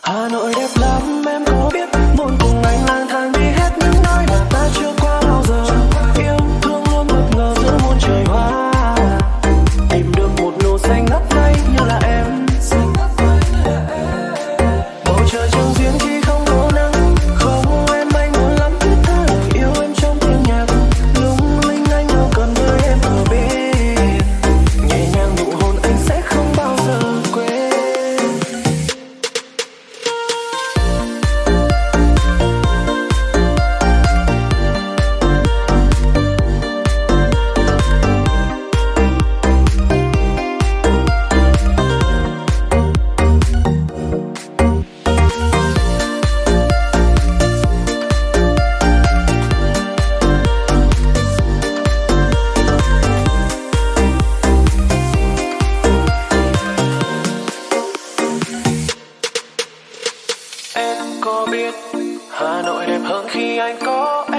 Hà Nội đẹp lắm em có biết, muốn cùng anh lang thang đi hết những nơi mà ta chưa qua bao giờ. Yêu thương luôn bất ngờ giữa muôn trời hoa, tìm được một nụ xanh ngắt ngây như là em. Bầu trời trong duyên khi không có nắng, không em anh muốn lắm biết thơ lời yêu em trong tiếng nhạc lung linh. Anh đâu cần với em ở bên, nhẹ nhàng nụ hôn anh sẽ không bao giờ quên. Em có biết Hà Nội đẹp hơn khi anh có